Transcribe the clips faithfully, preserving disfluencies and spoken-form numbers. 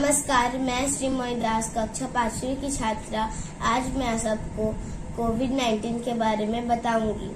नमस्कार, मैं श्रीमयी दास कक्षा पांचवी की छात्रा। आज मैं सबको कोविड नाइन्टीन के बारे में बताऊंगी।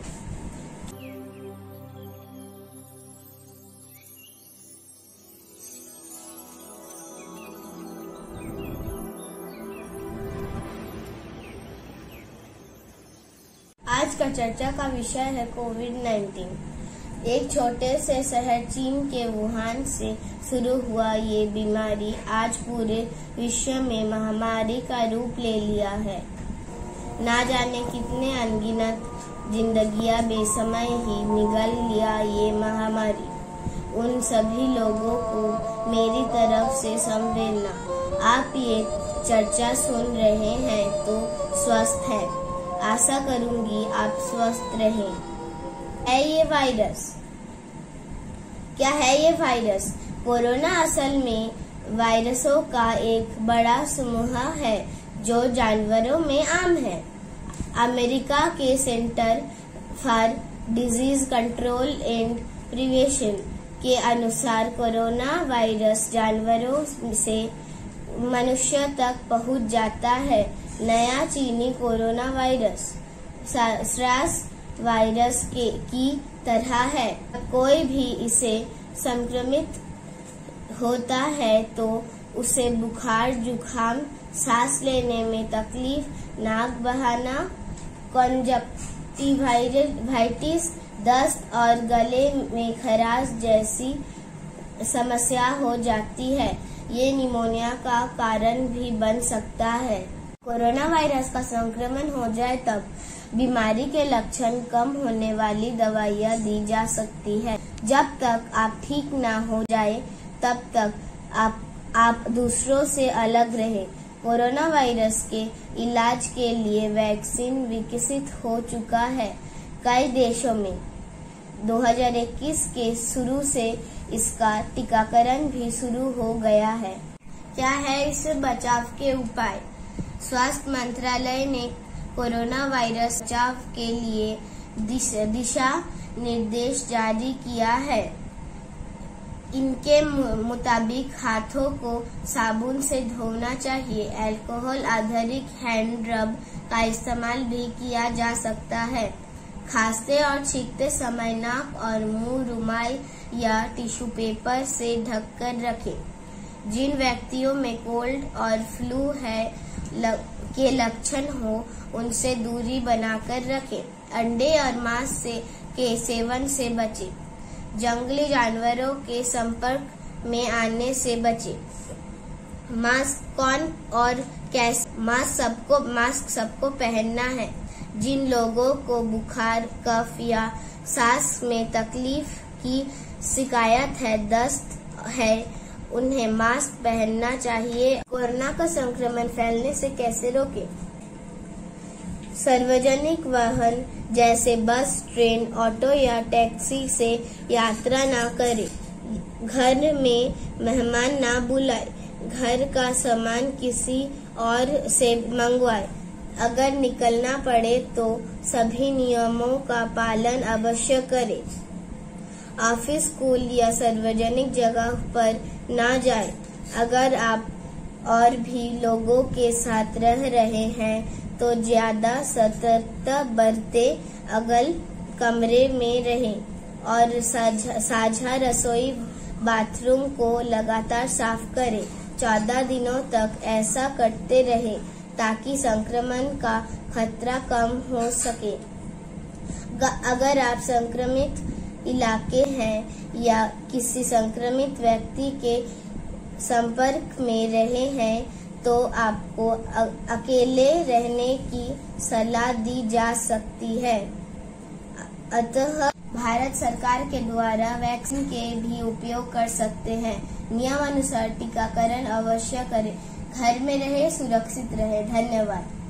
आज का चर्चा का विषय है कोविड नाइन्टीन। एक छोटे से शहर चीन के वुहान से शुरू हुआ ये बीमारी आज पूरे विश्व में महामारी का रूप ले लिया है। ना जाने कितने अनगिनत जिंदगियां बेसमय ही निगल लिया ये महामारी। उन सभी लोगों को मेरी तरफ से संवेदना। आप ये चर्चा सुन रहे हैं तो स्वस्थ हैं। आशा करूंगी आप स्वस्थ रहें। है ये वायरस? क्या है ये वायरस? कोरोना असल में वायरसों का एक बड़ा समूह है जो जानवरों में आम है। अमेरिका के centre for disease control and prevention के अनुसार कोरोना वायरस जानवरों से मनुष्य तक पहुंच जाता है। नया चीनी कोरोना वायरस सार्स वायरस के की तरह है। कोई भी इसे संक्रमित होता है तो उसे बुखार, जुखाम, सांस लेने में तकलीफ, नाक बहाना, कंजक्टिवाइटिस, दस्त और गले में खराश जैसी समस्या हो जाती है। ये निमोनिया का कारण भी बन सकता है। कोरोना वायरस का संक्रमण हो जाए तब बीमारी के लक्षण कम होने वाली दवाइयाँ दी जा सकती है। जब तक आप ठीक ना हो जाए तब तक आप आप दूसरों से अलग रहें। कोरोना वायरस के इलाज के लिए वैक्सीन विकसित हो चुका है कई देशों में। दो हज़ार इक्कीस के शुरू से इसका टीकाकरण भी शुरू हो गया है। क्या है इससे बचाव के उपाय? स्वास्थ्य मंत्रालय ने कोरोना वायरस बचाव के लिए दिशा, दिशा निर्देश जारी किया है। इनके मुताबिक हाथों को साबुन से धोना चाहिए। अल्कोहल आधारित हैंड रब का इस्तेमाल भी किया जा सकता है। खांसते और छींकते समय नाक और मुंह रुमाल या टिश्यू पेपर से ढककर रखें। जिन व्यक्तियों में कोल्ड और फ्लू है ल, के लक्षण हो उनसे दूरी बनाकर रखें। अंडे और मांस से के सेवन से बचें। जंगली जानवरों के संपर्क में आने से बचें। मास्क कौन और कैसे? मास्क सबको मास्क सबको पहनना है। जिन लोगों को बुखार, कफ या सांस में तकलीफ की शिकायत है, दस्त है, उन्हें मास्क पहनना चाहिए। कोरोना का संक्रमण फैलने से कैसे रोकें? सार्वजनिक वाहन जैसे बस, ट्रेन, ऑटो या टैक्सी से यात्रा न करें। घर में मेहमान न बुलाएं। घर का सामान किसी और से मंगवाएं। अगर निकलना पड़े तो सभी नियमों का पालन अवश्य करें। ऑफिस, स्कूल या सार्वजनिक जगह पर न जाएं। अगर आप और भी लोगों के साथ रह रहे हैं तो ज्यादा सतर्कता बरतें। अगल कमरे में रहें और साझा, साझा रसोई, बाथरूम को लगातार साफ करें। चौदह दिनों तक ऐसा करते रहें ताकि संक्रमण का खतरा कम हो सके। अगर आप संक्रमित इलाके हैं या किसी संक्रमित व्यक्ति के संपर्क में रहे हैं तो आपको अकेले रहने की सलाह दी जा सकती है। अतः भारत सरकार के द्वारा वैक्सीन के भी उपयोग कर सकते हैं। नियमानुसार टीकाकरण अवश्य करें। घर में रहे, सुरक्षित रहे। धन्यवाद।